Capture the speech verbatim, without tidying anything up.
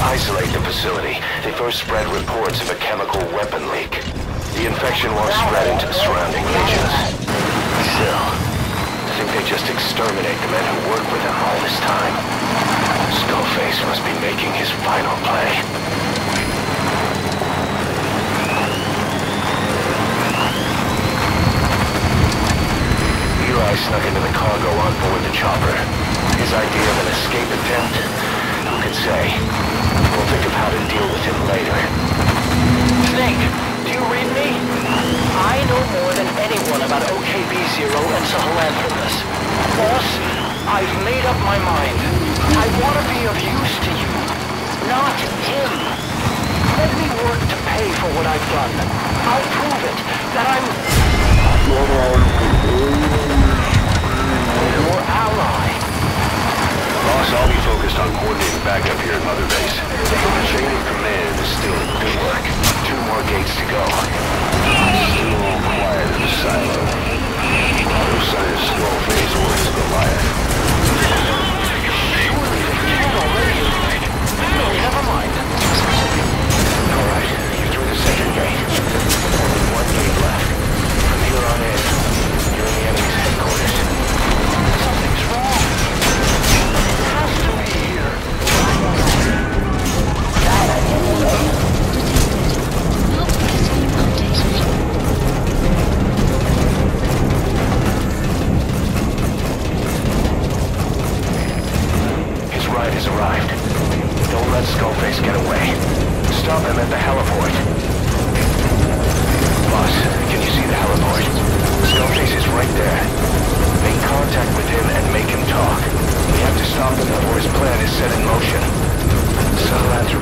isolate the facility, they first spread reports of a chemical weapon leak. The infection won't spread into the surrounding regions. Still, I think they just exterminate the men who work with them all this time. Skullface must be making his final play. Eli snuck into the cargo on board the chopper. His idea of an escape attempt? Who could say? We'll think of how to deal with him later. Snake, do you read me? I know more than anyone about O K B zero and Sahelanthropus. Boss, I've made up my mind. I want to be of use to you, not him. Let me work to pay for what I've done. I'll prove it, that I'm your ally. Boss, I'll be focused on coordinating backup here at Mother Base. The chain of command is still in good work. Two more gates to go. Still all quiet in the silo. No sign of Skullface or his Goliath. Surely they can't already hide. No, never mind. Alright, you're through the second gate. Only one gate left. From here on in, you're in the enemy's headquarters. Something's wrong. It has to be here. His ride has arrived. Don't let Skullface get away. Stop him at the heliport. Boss, can you see the heliport? Skullface is right there. Make contact with him and make him talk. We have to stop him before his plan is set in motion. Sahelanthropus